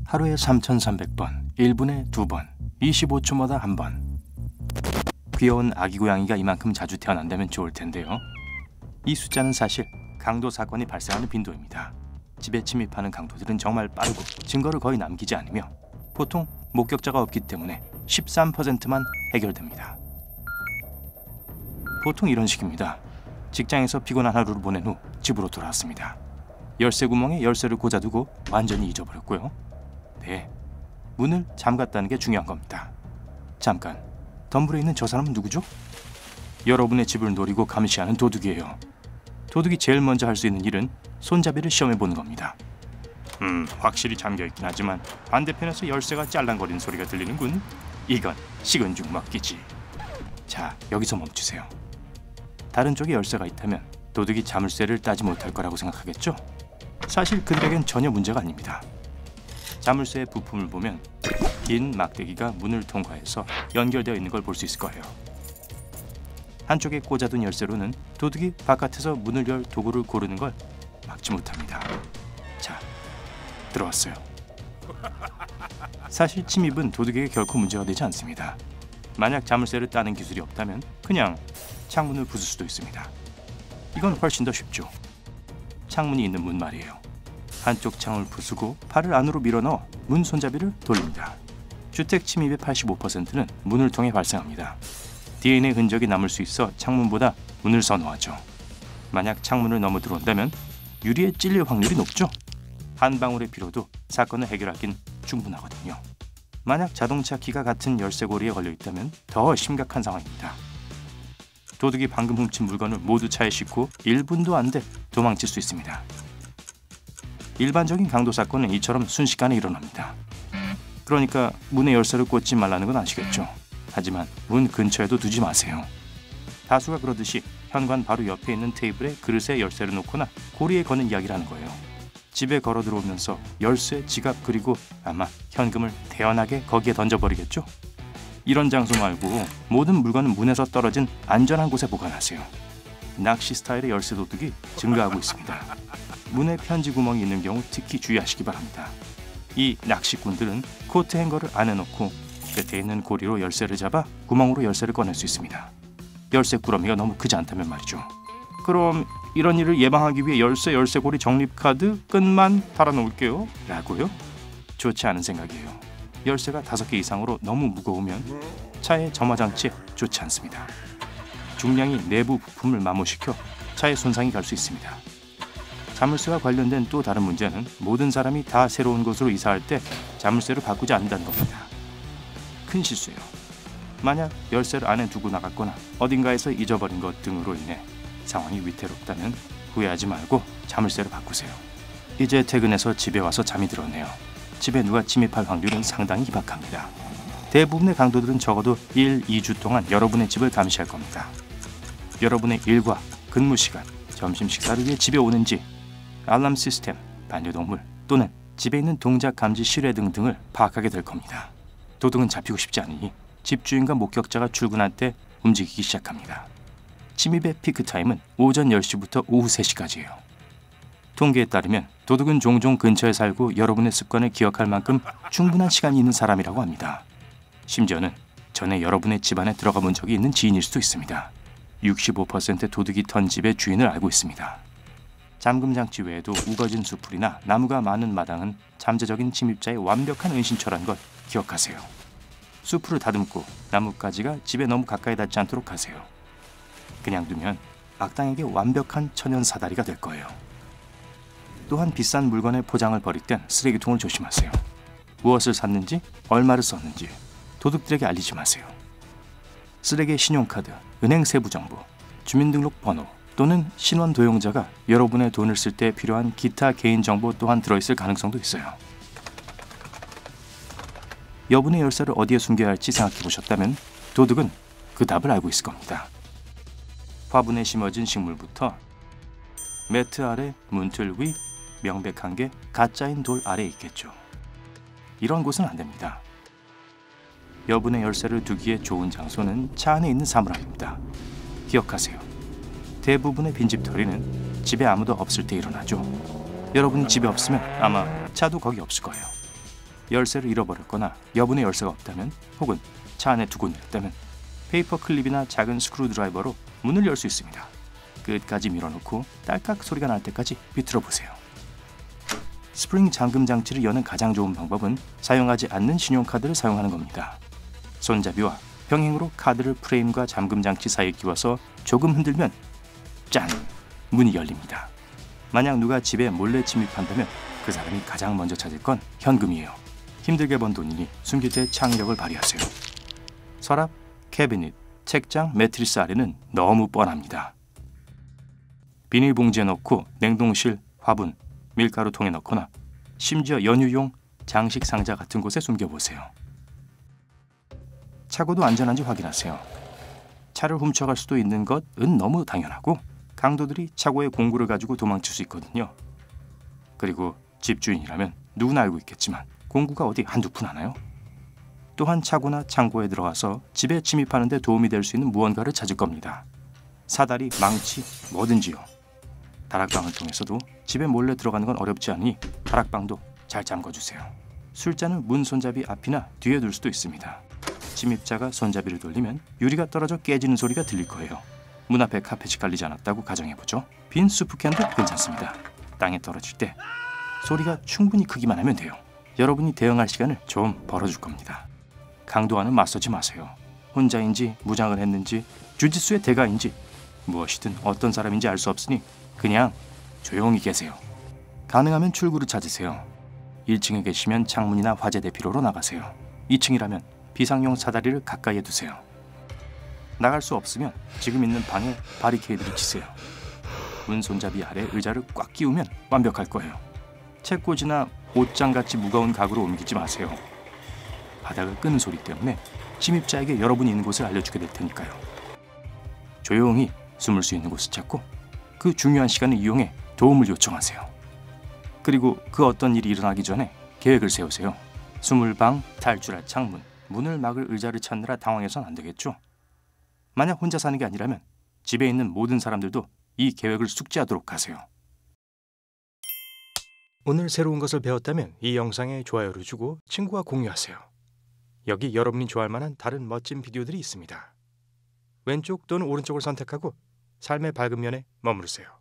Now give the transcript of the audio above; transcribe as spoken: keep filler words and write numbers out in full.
하루에 삼천삼백 번, 일 분에 두 번, 이십오 초마다 한 번. 귀여운 아기 고양이가 이만큼 자주 태어난다면 좋을 텐데요. 이 숫자는 사실 강도 사건이 발생하는 빈도입니다. 집에 침입하는 강도들은 정말 빠르고 증거를 거의 남기지 않으며 보통 목격자가 없기 때문에 십삼 퍼센트만 해결됩니다. 보통 이런 식입니다. 직장에서 피곤한 하루를 보낸 후 집으로 돌아왔습니다. 열쇠 구멍에 열쇠를 꽂아두고 완전히 잊어버렸고요. 네, 문을 잠갔다는 게 중요한 겁니다. 잠깐, 덤불에 있는 저 사람은 누구죠? 여러분의 집을 노리고 감시하는 도둑이에요. 도둑이 제일 먼저 할 수 있는 일은 손잡이를 시험해 보는 겁니다. 음, 확실히 잠겨있긴 하지만 반대편에서 열쇠가 짤랑거리는 소리가 들리는군. 이건 식은 죽 먹기지. 자, 여기서 멈추세요. 다른 쪽에 열쇠가 있다면 도둑이 자물쇠를 따지 못할 거라고 생각하겠죠? 사실 그들에겐 전혀 문제가 아닙니다. 자물쇠의 부품을 보면 긴 막대기가 문을 통과해서 연결되어 있는 걸 볼 수 있을 거예요. 한쪽에 꽂아둔 열쇠로는 도둑이 바깥에서 문을 열 도구를 고르는 걸 막지 못합니다. 자, 들어왔어요. 사실 침입은 도둑에게 결코 문제가 되지 않습니다. 만약 자물쇠를 따는 기술이 없다면 그냥 창문을 부술 수도 있습니다. 이건 훨씬 더 쉽죠. 창문이 있는 문 말이에요. 한쪽 창을 부수고 팔을 안으로 밀어넣어 문 손잡이를 돌립니다. 주택 침입의 팔십오 퍼센트는 문을 통해 발생합니다. 디엔에이 흔적이 남을 수 있어 창문보다 문을 선호하죠. 만약 창문을 넘어 들어온다면 유리에 찔릴 확률이 높죠. 한 방울의 피로도 사건을 해결하긴 충분하거든요. 만약 자동차 키가 같은 열쇠고리에 걸려 있다면 더 심각한 상황입니다. 도둑이 방금 훔친 물건을 모두 차에 싣고 일 분도 안 돼 도망칠 수 있습니다. 일반적인 강도 사건은 이처럼 순식간에 일어납니다. 그러니까 문에 열쇠를 꽂지 말라는 건 아시겠죠? 하지만 문 근처에도 두지 마세요. 다수가 그러듯이 현관 바로 옆에 있는 테이블에 그릇에 열쇠를 놓거나 고리에 거는 이야기를 하는 거예요. 집에 걸어 들어오면서 열쇠, 지갑 그리고 아마 현금을 태연하게 거기에 던져버리겠죠? 이런 장소 말고 모든 물건은 문에서 떨어진 안전한 곳에 보관하세요. 낚시 스타일의 열쇠 도둑이 증가하고 있습니다. 문에 편지 구멍이 있는 경우 특히 주의하시기 바랍니다. 이 낚시꾼들은 코트 행거를 안에 넣고 끝에 있는 고리로 열쇠를 잡아 구멍으로 열쇠를 꺼낼 수 있습니다. 열쇠 꾸러미가 너무 크지 않다면 말이죠. 그럼 이런 일을 예방하기 위해 열쇠 열쇠고리 적립카드 끝만 달아놓을게요 라고요? 좋지 않은 생각이에요. 열쇠가 다섯 개 이상으로 너무 무거우면 차의 점화장치에 좋지 않습니다. 중량이 내부 부품을 마모시켜 차에 손상이 갈 수 있습니다. 자물쇠와 관련된 또 다른 문제는 모든 사람이 다 새로운 곳으로 이사할 때 자물쇠를 바꾸지 않는다는 겁니다. 큰 실수예요. 만약 열쇠를 안에 두고 나갔거나 어딘가에서 잊어버린 것 등으로 인해 상황이 위태롭다면 후회하지 말고 자물쇠를 바꾸세요. 이제 퇴근해서 집에 와서 잠이 들었네요. 집에 누가 침입할 확률은 상당히 희박합니다. 대부분의 강도들은 적어도 일, 이 주 동안 여러분의 집을 감시할 겁니다. 여러분의 일과 근무 시간, 점심 식사를 위해 집에 오는지, 알람 시스템, 반려동물 또는 집에 있는 동작 감지 실외 등등을 파악하게 될 겁니다. 도둑은 잡히고 싶지 않으니 집주인과 목격자가 출근할 때 움직이기 시작합니다. 침입의 피크 타임은 오전 열 시부터 오후 세 시까지예요. 통계에 따르면 도둑은 종종 근처에 살고 여러분의 습관을 기억할 만큼 충분한 시간이 있는 사람이라고 합니다. 심지어는 전에 여러분의 집안에 들어가 본 적이 있는 지인일 수도 있습니다. 육십오 퍼센트 도둑이 턴 집의 주인을 알고 있습니다. 잠금 장치 외에도 우거진 수풀이나 나무가 많은 마당은 잠재적인 침입자의 완벽한 은신처라는 걸 기억하세요. 수풀을 다듬고 나뭇가지가 집에 너무 가까이 닿지 않도록 하세요. 그냥 두면 악당에게 완벽한 천연 사다리가 될 거예요. 또한 비싼 물건의 포장을 버릴 땐 쓰레기통을 조심하세요. 무엇을 샀는지, 얼마를 썼는지 도둑들에게 알리지 마세요. 쓰레기의 신용카드, 은행 세부 정보, 주민등록번호 또는 신원 도용자가 여러분의 돈을 쓸 때 필요한 기타 개인정보 또한 들어있을 가능성도 있어요. 여분의 열쇠를 어디에 숨겨야 할지 생각해 보셨다면 도둑은 그 답을 알고 있을 겁니다. 화분에 심어진 식물부터 매트 아래, 문틀 위, 명백한 게 가짜인 돌 아래에 있겠죠. 이런 곳은 안 됩니다. 여분의 열쇠를 두기에 좋은 장소는 차 안에 있는 사물함입니다. 기억하세요. 대부분의 빈집털이는 집에 아무도 없을 때 일어나죠. 여러분이 집에 없으면 아마 차도 거기 없을 거예요. 열쇠를 잃어버렸거나 여분의 열쇠가 없다면, 혹은 차 안에 두고 내렸다면 페이퍼 클립이나 작은 스크루 드라이버로 문을 열 수 있습니다. 끝까지 밀어놓고 딸깍 소리가 날 때까지 비틀어 보세요. 스프링 잠금 장치를 여는 가장 좋은 방법은 사용하지 않는 신용카드를 사용하는 겁니다. 손잡이와 평행으로 카드를 프레임과 잠금 장치 사이에 끼워서 조금 흔들면 짠! 문이 열립니다. 만약 누가 집에 몰래 침입한다면 그 사람이 가장 먼저 찾을 건 현금이에요. 힘들게 번 돈이니 숨길 때 창의력을 발휘하세요. 서랍, 캐비닛, 책장, 매트리스 아래는 너무 뻔합니다. 비닐봉지에 넣고 냉동실, 화분, 밀가루통에 넣거나 심지어 연유용 장식 상자 같은 곳에 숨겨보세요. 차고도 안전한지 확인하세요. 차를 훔쳐갈 수도 있는 것은 너무 당연하고 강도들이 차고에 공구를 가지고 도망칠 수 있거든요. 그리고 집주인이라면 누구나 알고 있겠지만 공구가 어디 한두 푼 하나요? 또한 차고나 창고에 들어가서 집에 침입하는 데 도움이 될 수 있는 무언가를 찾을 겁니다. 사다리, 망치, 뭐든지요. 다락방을 통해서도 집에 몰래 들어가는 건 어렵지 않으니 다락방도 잘 잠궈주세요. 술잔은 문 손잡이 앞이나 뒤에 둘 수도 있습니다. 침입자가 손잡이를 돌리면 유리가 떨어져 깨지는 소리가 들릴 거예요. 문 앞에 카펫이 깔리지 않았다고 가정해보죠. 빈 수프캔도 괜찮습니다. 땅에 떨어질 때 소리가 충분히 크기만 하면 돼요. 여러분이 대응할 시간을 좀 벌어줄 겁니다. 강도와는 맞서지 마세요. 혼자인지 무장을 했는지 주짓수의 대가인지 무엇이든 어떤 사람인지 알 수 없으니 그냥 조용히 계세요. 가능하면 출구를 찾으세요. 일 층에 계시면 창문이나 화재 대피로로 나가세요. 이 층이라면 비상용 사다리를 가까이에 두세요. 나갈 수 없으면 지금 있는 방에 바리케이드를 치세요. 문 손잡이 아래 의자를 꽉 끼우면 완벽할 거예요. 책꽂이나 옷장같이 무거운 가구로 옮기지 마세요. 바닥을 끄는 소리 때문에 침입자에게 여러분이 있는 곳을 알려주게 될 테니까요. 조용히 숨을 수 있는 곳을 찾고 그 중요한 시간을 이용해 도움을 요청하세요. 그리고 그 어떤 일이 일어나기 전에 계획을 세우세요. 숨을 방, 탈출할 창문, 문을 막을 의자를 찾느라 당황해서는 안 되겠죠. 만약 혼자 사는 게 아니라면 집에 있는 모든 사람들도 이 계획을 숙지하도록 하세요. 오늘 새로운 것을 배웠다면 이 영상에 좋아요를 주고 친구와 공유하세요. 여기 여러분이 좋아할 만한 다른 멋진 비디오들이 있습니다. 왼쪽 또는 오른쪽을 선택하고 삶의 밝은 면에 머무르세요.